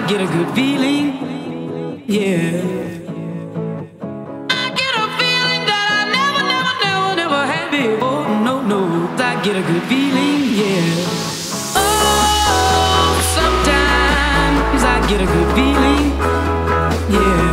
get a good feeling, yeah. I get a feeling that I never had before. No, I get a good feeling, yeah. Oh, sometimes I get a good feeling, yeah.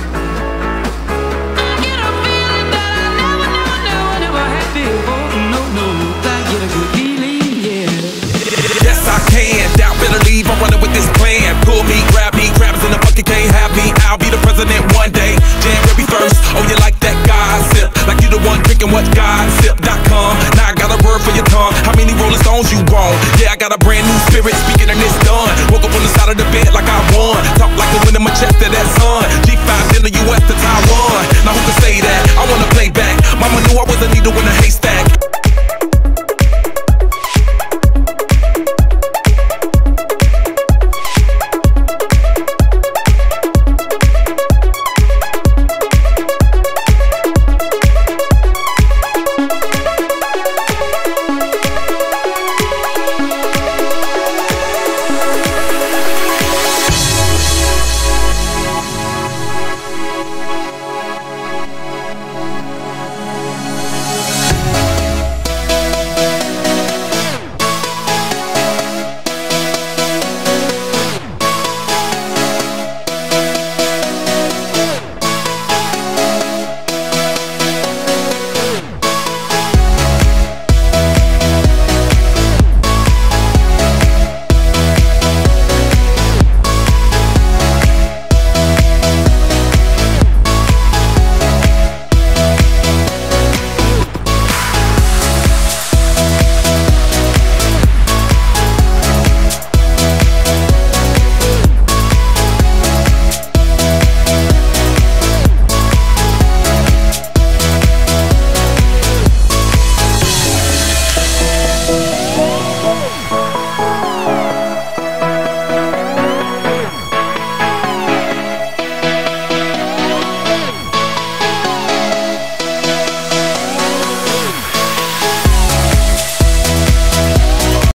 I get a feeling that I never had before. No, I get a good feeling, yeah. Yes, I can. Doubt, better leave. I'm running with this plan. Pull me, grab me, crabs in the bucket can't have me. I'll be the president one day. January 1st. Oh, you like that gossip? Like you the one drinking what gossip.com. Now I got a word for your tongue. How many Rolling Stones you want? Yeah, I got a brand new spirit speaking and it's done. Woke up on the side of the bed like I won. Talk like the wind in my chest to that sun. G5 in the US to Taiwan. Now who can say that? I wanna play back. Mama knew I was a needle in the